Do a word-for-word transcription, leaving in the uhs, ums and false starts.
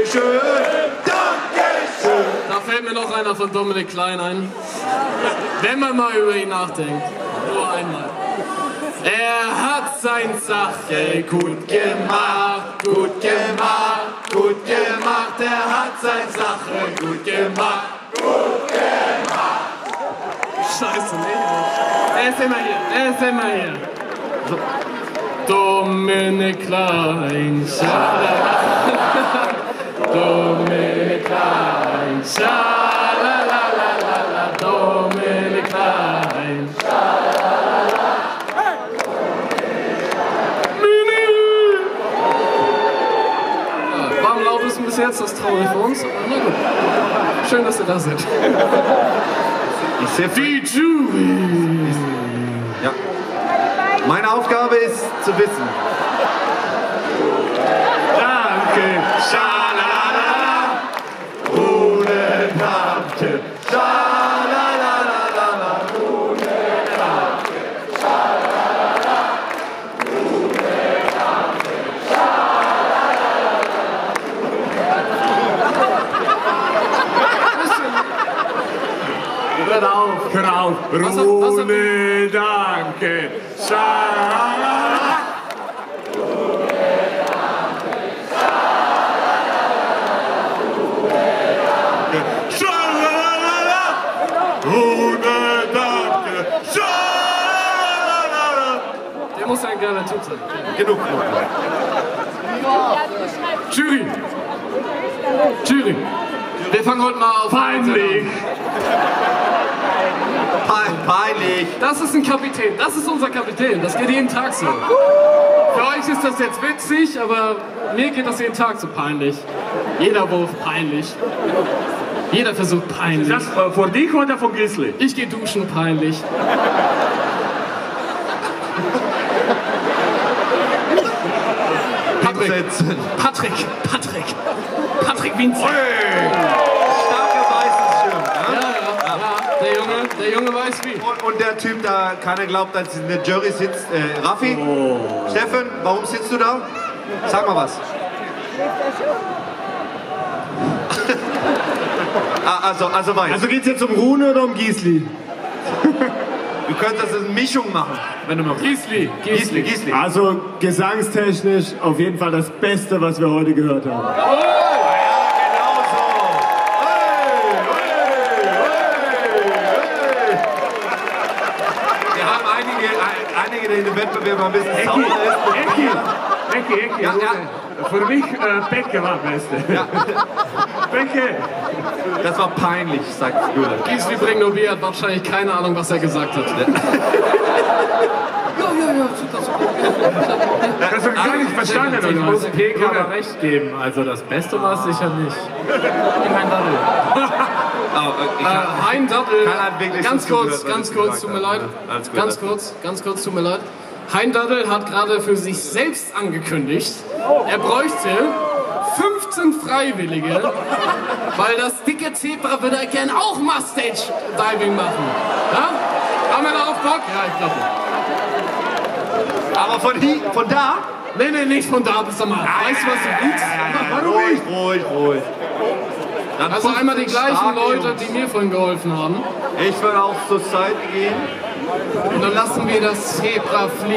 Dankeschön, Dankeschön. Da fällt mir noch einer von Dominik Klein ein. Wenn man mal über ihn nachdenkt. Nur einmal. Er hat sein Sache gut gemacht, gut gemacht, gut gemacht. Er hat sein Sache gut gemacht, gut gemacht. Scheiße, nee. Er ist immer hier, er ist immer hier. So. Dominik Klein, schalala. Dominik Klein, schalala. Dominik Klein, schalala. Ja, war am lautesten bis jetzt, das ist traurig für uns. Na gut. Schön, dass ihr da seid. Ich sehe Die Jury. Ja. Meine Aufgabe ist zu wissen. Danke. Schalalala. Ohne Danke. Schalalala. Ohne Danke. Schalalala. Ohne Danke. Hör auf. Hör auf. Ohne Danke. Schalala. Schalala. Ohne Danke. Schalala. Der muss ein geiler Typ sein. Genug. Jury. Jury. Wir fangen heute mal auf. Peinlich. Peinlich. Das ist ein Kapitän, das ist unser Kapitän, das geht jeden Tag so. Für euch ist das jetzt witzig, aber mir geht das jeden Tag so peinlich. Jeder Wurf peinlich. Jeder Versuch peinlich. Das äh, von dich oder von Gisli? Ich gehe duschen peinlich. Patrick, Hinsetzen. Patrick, Patrick, Patrick Winzer. Starker weißes Schirm. Ja, Ja? ja, ja, der Junge, der Junge weiß wie. Und, und der Typ, da keiner glaubt, dass in der Jury sitzt, äh, Raffi. Steffen, warum sitzt du da? Sag mal was. ah, also, also weiß. Also geht's jetzt um Rune oder um Gisli? Du könntest eine Mischung machen, wenn du noch. Gisli, Gisli, Gisli. Also gesangstechnisch auf jeden Fall das Beste, was wir heute gehört haben. Wir haben einige, einige, die in dem Wettbewerb ein bisschen sauer ist. Ecki, Ecki, Ecki. Ja, ja. Für mich äh, Becke war Beste. Ja. Becke. Das war peinlich, sagt Jule. Gisli Bringnobi hat wahrscheinlich keine Ahnung, was er gesagt hat. Ja, ja, ja, super, super. Das hast du gar nicht verstanden, Ich oder muss was? P K aber recht geben. Also das Beste war es sicher nicht. Hein Daddel. Oh, ich Äh, Hein Daddel. Keiner hat wirklich Ganz so kurz, zugehört, ganz was ich kurz, gesagt tut mir habe. leid. Alles gut, Ganz alles kurz, ganz kurz, tut mir leid. Hein Daddel hat gerade für sich selbst angekündigt, er bräuchte fünfzehn Freiwillige, weil das dicke Zebra würde gerne auch Mustache-Diving machen. Ja? Haben wir da auch Bock? Ja, ich glaube. Aber von hier, von da? Nee, nee, nicht von da bis da mal. Weißt du, was du willst? Ruhig, ruhig, ruhig. Dann Also einmal die gleichen stark, Leute, Jungs. die mir vorhin geholfen haben. Ich will auch zur Seite gehen. Und dann lassen wir das Zebra fliegen.